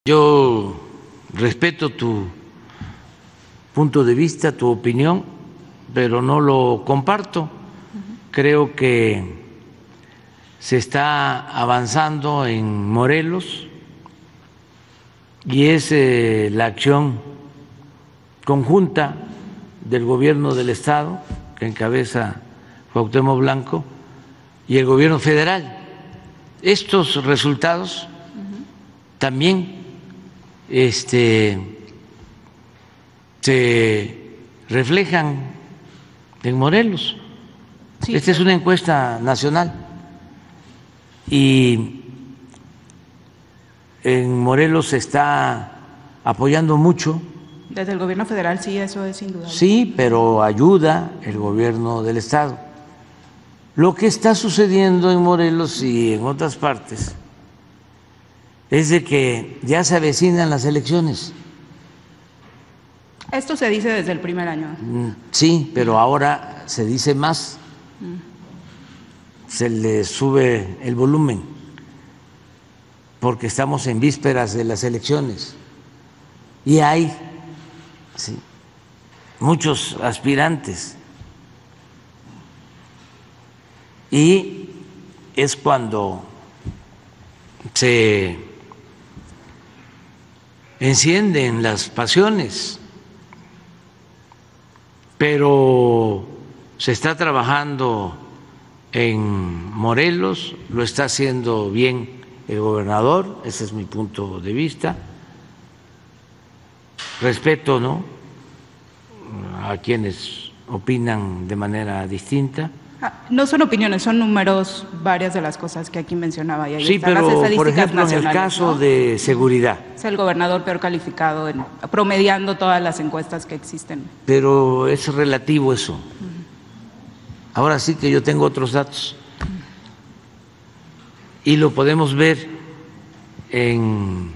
Yo respeto tu punto de vista, tu opinión, pero no lo comparto. Creo que se está avanzando en Morelos y es la acción conjunta del gobierno del Estado, que encabeza Cuauhtémoc Blanco, y el gobierno federal. Estos resultados también se reflejan en Morelos. Sí, esta es una encuesta nacional y en Morelos se está apoyando mucho. Desde el gobierno federal, sí, eso es indudable. Sí, pero ayuda el gobierno del Estado. Lo que está sucediendo en Morelos y en otras partes es de que ya se avecinan las elecciones. Esto se dice desde el primer año. Sí, pero ahora se dice más. Se le sube el volumen porque estamos en vísperas de las elecciones y hay muchos aspirantes y es cuando se encienden las pasiones, pero se está trabajando en Morelos, lo está haciendo bien el gobernador, ese es mi punto de vista. Respeto, ¿no?, a quienes opinan de manera distinta. No son opiniones, son números, varias de las cosas que aquí mencionaba. Y ahí sí, están pero las estadísticas por ejemplo, en el caso, ¿no?, de seguridad. Es el gobernador peor calificado, promediando todas las encuestas que existen. Pero es relativo eso. Ahora sí que yo tengo otros datos y lo podemos ver en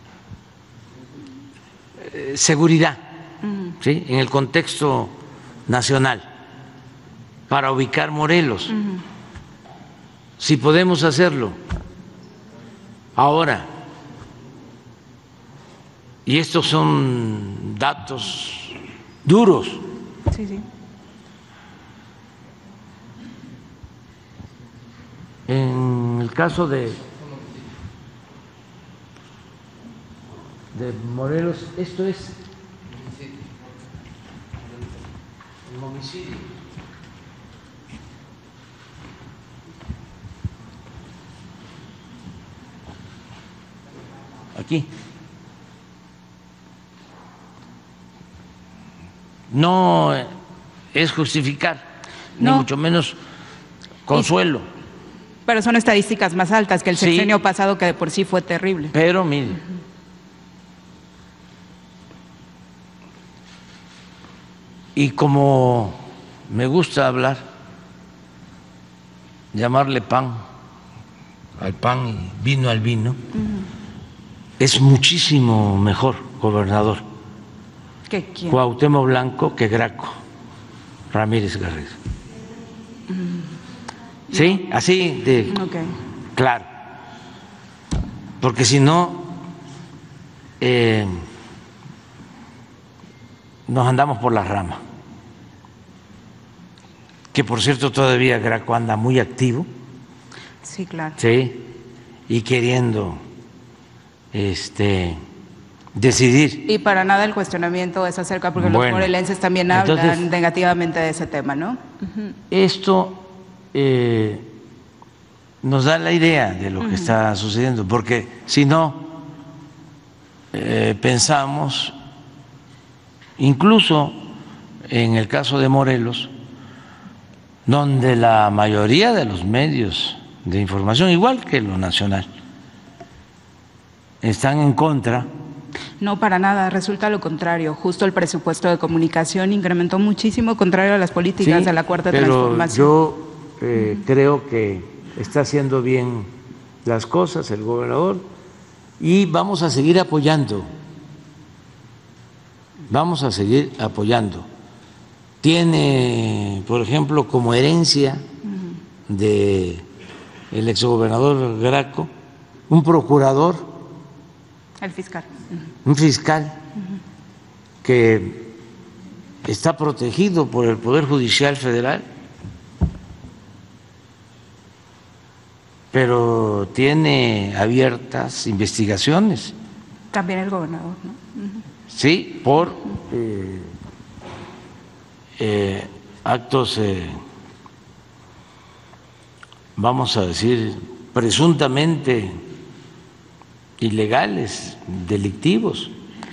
seguridad, ¿sí?, en el contexto nacional, para ubicar Morelos. Si podemos hacerlo ahora, y estos son datos duros. Sí, sí. En el caso de Morelos, esto es el homicidio. Aquí. No es justificar, no, ni mucho menos consuelo. Pero son estadísticas más altas que el sexenio pasado, que de por sí fue terrible. Pero mire, y como me gusta hablar, llamarle pan al pan y vino al vino, es muchísimo mejor gobernador ¿Quién? Cuauhtémoc Blanco que Graco Ramírez Garrido. ¿Sí? Así de claro. Porque si no, nos andamos por las ramas. Que por cierto todavía Graco anda muy activo. Sí, claro. Sí, y queriendo decidir. Y para nada el cuestionamiento es acerca, porque los morelenses también hablan negativamente de ese tema, ¿no? Esto nos da la idea de lo que está sucediendo, porque si no, pensamos, incluso en el caso de Morelos, donde la mayoría de los medios de información, igual que lo nacional, están en contra. No, para nada, resulta lo contrario. Justo el presupuesto de comunicación incrementó muchísimo, contrario a las políticas de la Cuarta Transformación. Yo creo que está haciendo bien las cosas el gobernador y vamos a seguir apoyando. Vamos a seguir apoyando. Tiene, por ejemplo, como herencia de el exgobernador Graco, un procurador El fiscal. Un fiscal que está protegido por el Poder Judicial Federal, pero tiene abiertas investigaciones. También el gobernador, ¿no? Sí, por actos, vamos a decir, presuntamente ilegales, delictivos.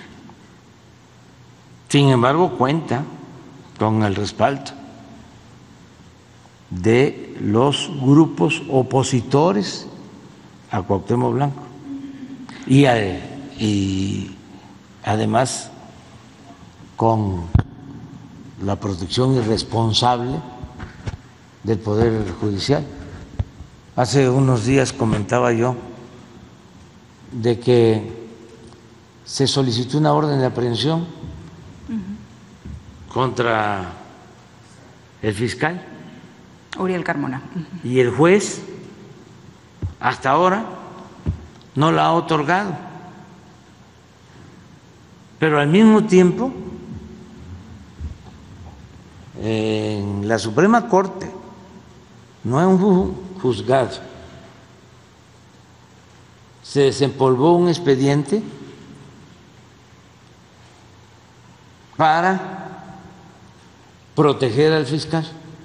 Sin embargo, cuenta con el respaldo de los grupos opositores a Cuauhtémoc Blanco y además con la protección irresponsable del Poder Judicial. Hace unos días comentaba yo de que se solicitó una orden de aprehensión contra el fiscal Uriel Carmona. Y el juez hasta ahora no la ha otorgado. Pero al mismo tiempo, en la Suprema Corte, no es un juzgado, se desempolvó un expediente para proteger al fiscal.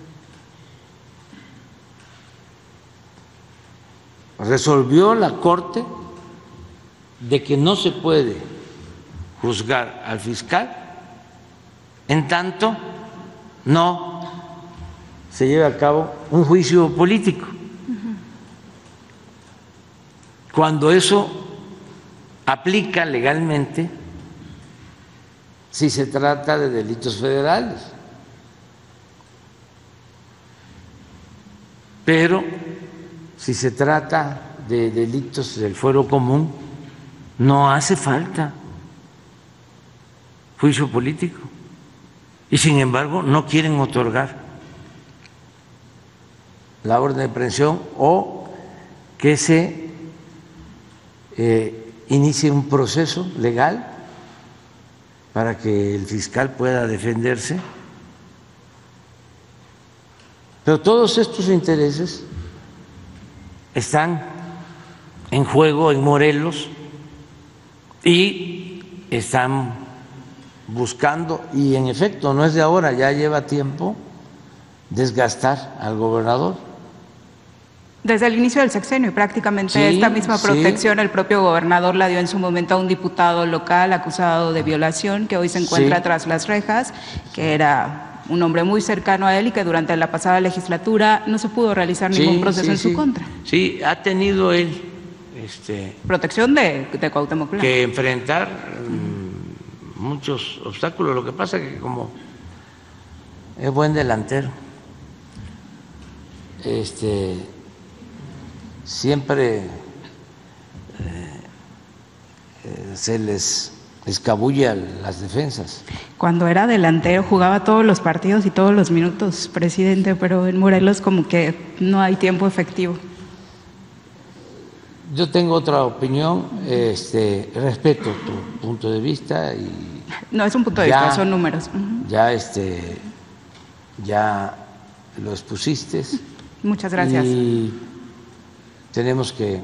Resolvió la Corte de que no se puede juzgar al fiscal en tanto no se lleve a cabo un juicio político. Cuando eso aplica legalmente si se trata de delitos federales. Pero si se trata de delitos del fuero común, no hace falta juicio político. Y sin embargo no quieren otorgar la orden de aprehensión o que se inicie un proceso legal para que el fiscal pueda defenderse. Pero todos estos intereses están en juego en Morelos y están buscando, y en efecto no es de ahora, ya lleva tiempo, desgastar al gobernador. Desde el inicio del sexenio, y prácticamente esta misma protección el propio gobernador la dio en su momento a un diputado local acusado de violación que hoy se encuentra tras las rejas, que era un hombre muy cercano a él y que durante la pasada legislatura no se pudo realizar ningún proceso en su contra. Sí, ha tenido él protección de Cuauhtémoc Blanco, que enfrentar muchos obstáculos. Lo que pasa es que como es buen delantero, siempre se les escabulle a las defensas. Cuando era delantero jugaba todos los partidos y todos los minutos, presidente, pero en Morelos como que no hay tiempo efectivo. Yo tengo otra opinión, respeto tu punto de vista y no es un punto de vista, son números. Ya lo expusiste. Muchas gracias. Y tenemos que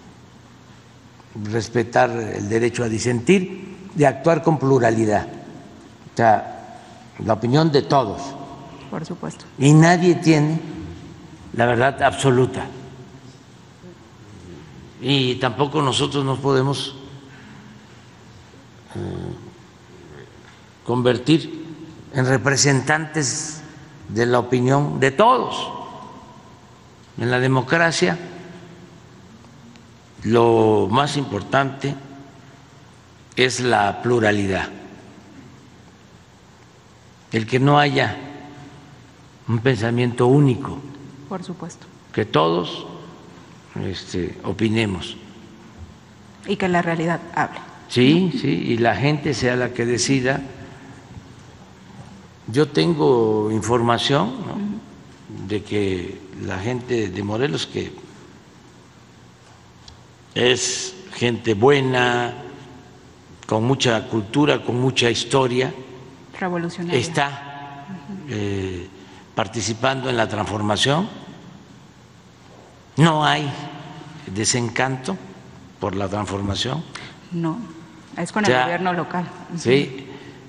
respetar el derecho a disentir, de actuar con pluralidad, o sea, la opinión de todos. Por supuesto. Y nadie tiene la verdad absoluta. Y tampoco nosotros nos podemos convertir en representantes de la opinión de todos. En la democracia lo más importante es la pluralidad, el que no haya un pensamiento único. Por supuesto. Que todos opinemos. Y que la realidad hable. Sí, y la gente sea la que decida. Yo tengo información, ¿no?, de que la gente de Morelos, que es gente buena, con mucha cultura, con mucha historia, revolucionaria, está participando en la transformación. No hay desencanto por la transformación. No, es con el gobierno local. Sí,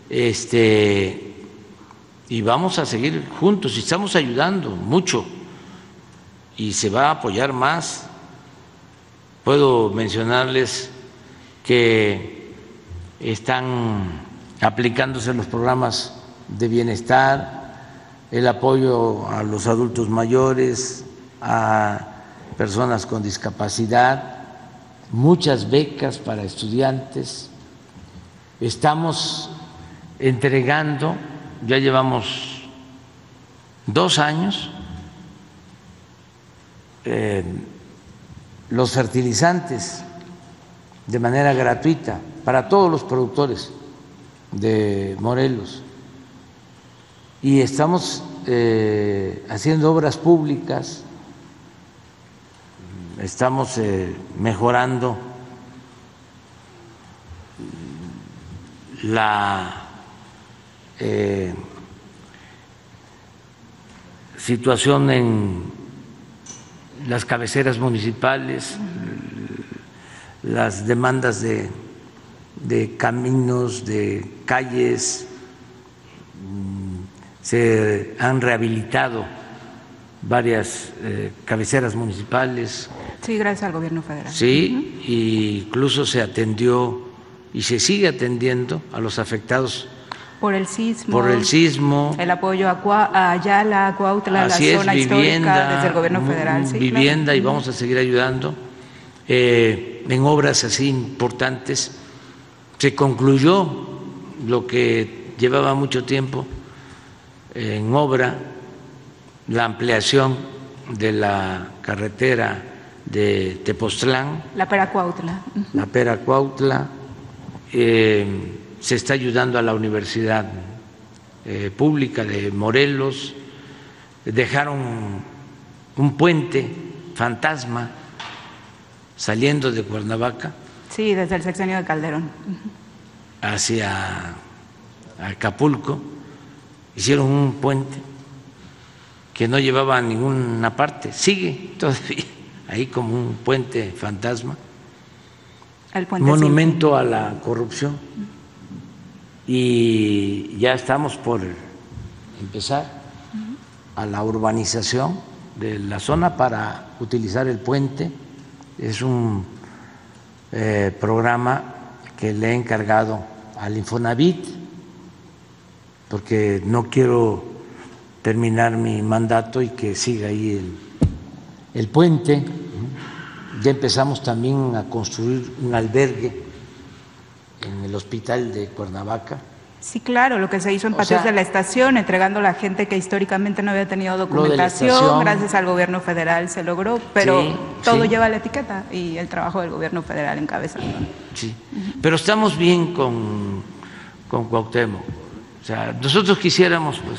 y vamos a seguir juntos y estamos ayudando mucho y se va a apoyar más. Puedo mencionarles que están aplicándose los programas de bienestar, el apoyo a los adultos mayores, a personas con discapacidad, muchas becas para estudiantes. Estamos entregando, ya llevamos 2 años, los fertilizantes de manera gratuita para todos los productores de Morelos y estamos haciendo obras públicas, estamos mejorando la situación en las cabeceras municipales, las demandas de caminos, de calles, se han rehabilitado varias cabeceras municipales. Sí, gracias al gobierno federal. Sí, e incluso se atendió y se sigue atendiendo a los afectados por el sismo. Por el sismo. El apoyo a Ayala, a Cuautla, la zona histórica desde el gobierno federal. Sí, vivienda, claro. Y vamos a seguir ayudando en obras así importantes. Se concluyó lo que llevaba mucho tiempo en obra, la ampliación de la carretera de Tepoztlán. La Pera-Cuautla. La Pera-Cuautla. Se está ayudando a la Universidad Pública de Morelos. Dejaron un puente fantasma saliendo de Cuernavaca. Sí, desde el sexenio de Calderón. Hacia Acapulco. Hicieron un puente que no llevaba a ninguna parte. Sigue todavía ahí como un puente fantasma. El puente monumento a la corrupción. Y ya estamos por empezar a la urbanización de la zona para utilizar el puente. Es un programa que le he encargado al Infonavit, porque no quiero terminar mi mandato y que siga ahí el puente. Ya empezamos también a construir un albergue en el hospital de Cuernavaca. Sí, claro, lo que se hizo en patios de la estación, entregando a la gente que históricamente no había tenido documentación, gracias al gobierno federal se logró, pero todo lleva la etiqueta y el trabajo del gobierno federal encabezando. Sí, pero estamos bien con Cuauhtémoc. O sea, nosotros quisiéramos pues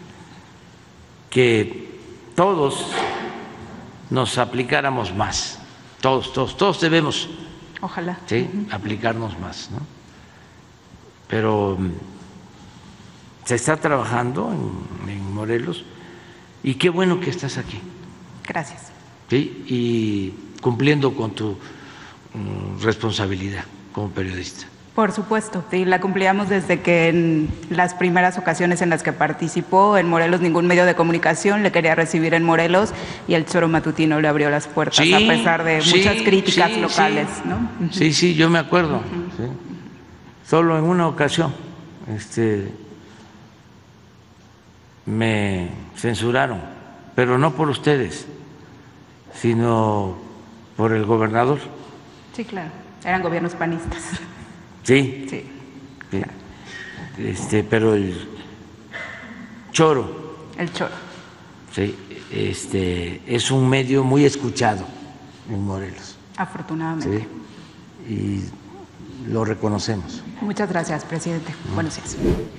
que todos nos aplicáramos más, todos debemos. Ojalá. Sí, aplicarnos más, ¿no? Pero se está trabajando en Morelos y qué bueno que estás aquí. Gracias. Sí, y cumpliendo con tu responsabilidad como periodista. Por supuesto, sí, la cumplíamos desde que en las primeras ocasiones en las que participó en Morelos ningún medio de comunicación le quería recibir en Morelos y el Choro Matutino le abrió las puertas a pesar de muchas críticas locales, ¿no? Sí, yo me acuerdo. Sí. Solo en una ocasión me censuraron, pero no por ustedes, sino por el gobernador. Sí, claro, eran gobiernos panistas. Sí. Claro. Pero el Choro. El Choro. Sí, es un medio muy escuchado en Morelos. Afortunadamente. Sí, y lo reconocemos. Muchas gracias, presidente. Buenos días.